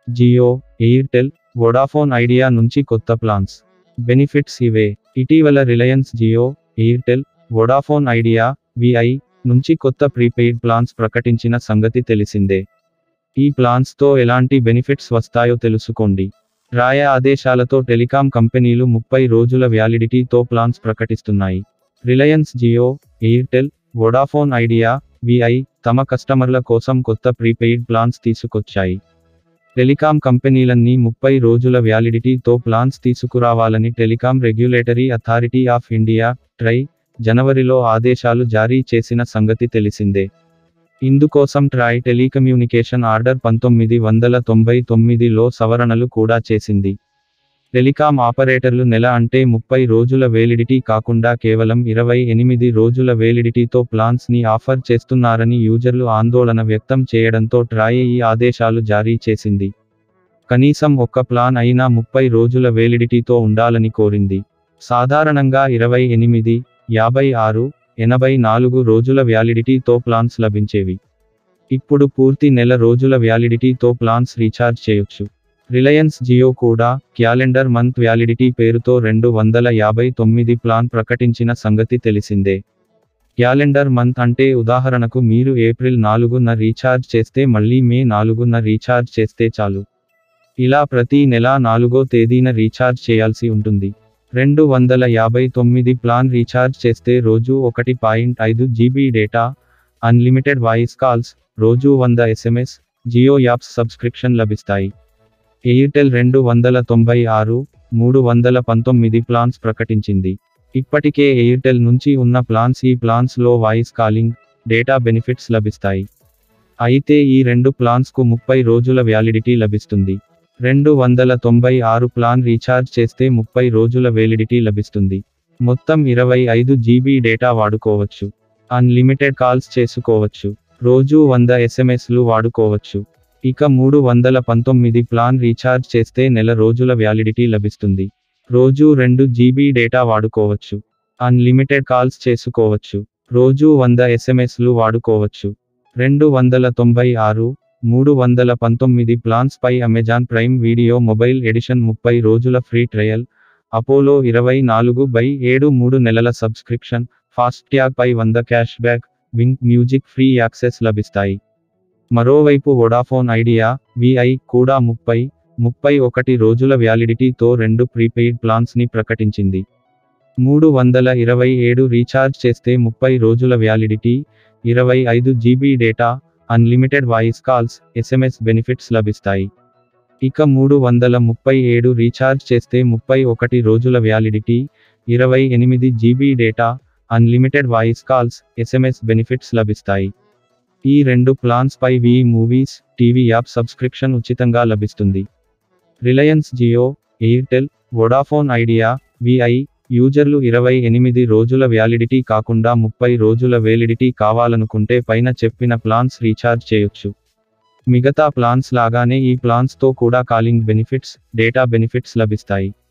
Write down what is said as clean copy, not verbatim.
Jio, Airtel, Vodafone idea నుంచి కొత్త plans. Benefits ఇవే. ఇటీవల Reliance Jio, Airtel, Vodafone Idea, VI నుంచి కొత్త ప్రీపెయిడ్ ప్లాన్స్ ప్రకటించిన సంగతి తెలిసిందే. ఈ ప్లాన్స్తో ఎలాంటి బెనిఫిట్స్ వస్తాయో తెలుసుకోండి. రాయ ఆదేశాలతో టెలికాం కంపెనీలు 30 రోజుల వ్యాలిడిటీతో ప్లాన్స్ ప్రకటిస్తున్నాయి. Reliance Jio, Airtel, Vodafone Idea, Vi తమ కస్టమర్ల కోసం కొత్త ప్రీపెయిడ్ ప్లాన్స్ తీసుకొచ్చాయి. టెలికాం కంపెనీలన్నీ 30 రోజుల వ్యాలిడిటీతో ప్లాన్స్ తీసుకురావాలని telecom regulatory authority of India, TRAI, జనవరిలో ఆదేశాలు జారీ చేసిన సంగతి తెలిసిందే. ఇందుకోసం ట్రాయ్ టెలికమ్యూనికేషన్ ఆర్డర్ 1999లో సవరణలు కూడా చేసింది. టెలికాం ఆపరేటర్లు నెల అంటే 30 రోజుల వేలిడిటీ కాకుండా కేవలం 28 రోజుల వేలిడిటీతో ప్లాన్స్ ని ఆఫర్ చేస్తున్నారని యూజర్లు ఆందోళన వ్యక్తం చేయడంతో ట్రాయ్ ఈ ఆదేశాలు జారీ చేసింది. కనీసం ఒక్క ప్లాన్ అయినా 30 రోజుల వేలిడిటీతో ఉండాలని కోరింది. సాధారణంగా 28, 56, 84 రోజుల వ్యాలిడిటీతో ప్లాన్స్ లభించేవి. ఇప్పుడు పూర్తి నెల రోజుల వ్యాలిడిటీతో ప్లాన్స్ రీఛార్జ్ చేయొచ్చు. రిలయన్స్ జియో కూడా క్యాలెండర్ మంత్ వ్యాలిడిటీ పేరుతో 259 ప్లాన్ ప్రకటించిన సంగతి తెలిసిందే. క్యాలెండర్ మంత్ అంటే ఉదాహరణకు మీరు ఏప్రిల్ 4న రీఛార్జ్ చేస్తే మళ్ళీ మే 4న రీఛార్జ్ చేస్తే చాలు. ఇలా ప్రతి నెలా 4వ తేదీన రీఛార్జ్ చేయాల్సి ఉంటుంది. 259 ప్లాన్ రీఛార్జ్ చేస్తే రోజు 1.5 GB data, unlimited voice calls, రోజు 100 SMS, జియో యాప్స్ సబ్స్క్రిప్షన్ లభిస్తాయి. ఎయిర్టెల్ 296, 319 ప్లాన్స్ ప్రకటించింది. ఇప్పటికే ఎయిర్టెల్ నుంచి ఉన్న ప్లాన్స్ ఈ ప్లాన్స్లో వాయిస్ కాలింగ్, డేటా బెనిఫిట్స్ లభిస్తాయి. అయితే ఈ రెండు ప్లాన్స్కు 30 రోజుల వ్యాలిడిటీ లభిస్తుంది. 296 ప్లాన్ రీఛార్జ్ చేస్తే 30 రోజుల వేలిడిటీ లభిస్తుంది. మొత్తం 25 GB డేటా వాడుకోవచ్చు. అన్లిమిటెడ్ కాల్స్ చేసుకోవచ్చు. రోజు 100 SMSలు వాడుకోవచ్చు. ఇక 319 ప్లాన్ రీఛార్జ్ చేస్తే నెల రోజుల వ్యాలిడిటీ లభిస్తుంది. రోజు 2 GB డేటా వాడుకోవచ్చు. అన్లిమిటెడ్ కాల్స్ చేసుకోవచ్చు. రోజు 100 SMSలు వాడుకోవచ్చు. 296, 319 ప్లాన్స్ పై Amazon Prime video mobile edition 30 రోజుల ఫ్రీ ట్రయల్, అపోలో 24/7 3 నెలల సబ్స్క్రిప్షన్, ఫాస్ట్యాగ్ పై 100 cash back, Wink music free access లభిస్తాయి. మరోవైపు వోడాఫోన్ ఐడియా, విఐ కూడా 31 రోజుల వ్యాలిడిటీతో 2 ప్రీపెయిడ్ ప్లాన్స్ ని ప్రకటించింది. 327 రీఛార్జ్ చేస్తే 30 రోజుల validity, 25 GB data, unlimited voice calls, SMS benefits లభిస్తాయి. ఇక 337 రీఛార్జ్ చేస్తే 31 రోజుల validity, 28 GB data, unlimited voice calls, SMS benefits లభిస్తాయి. ఈ రెండు ప్లాన్స్ పై Vi movies, TV app subscription ఉచితంగా లభిస్తుంది. రిలయన్స్ Jio, Airtel, Vodafone Idea, Vi యూజర్లు 28 రోజుల వ్యాలిడిటీ కాకుండా 30 రోజుల వేలిడిటీ కావాలనుకుంటే పైన చెప్పిన ప్లాన్స్ రీఛార్జ్ చేయొచ్చు. మిగతా ప్లాన్స్ లాగానే ఈ ప్లాన్స్తో కూడా కాలింగ్ బెనిఫిట్స్, డేటా బెనిఫిట్స్ లభిస్తాయి.